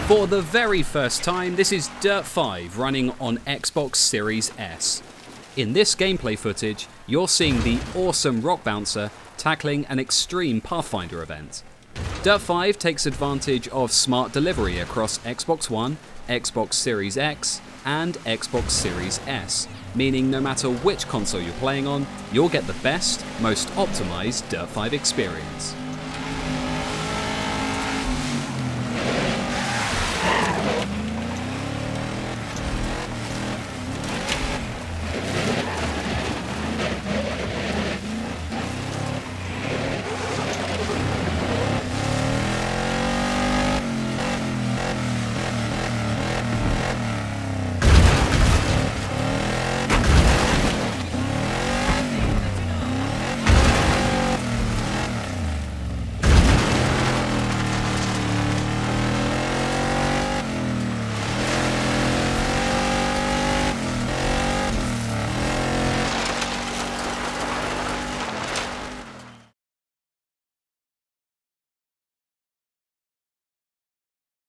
For the very first time, this is Dirt 5 running on Xbox Series S. In this gameplay footage, you're seeing the awesome Rock Bouncer tackling an extreme Pathfinder event. Dirt 5 takes advantage of smart delivery across Xbox One, Xbox Series X, and Xbox Series S, meaning no matter which console you're playing on, you'll get the best, most optimized Dirt 5 experience.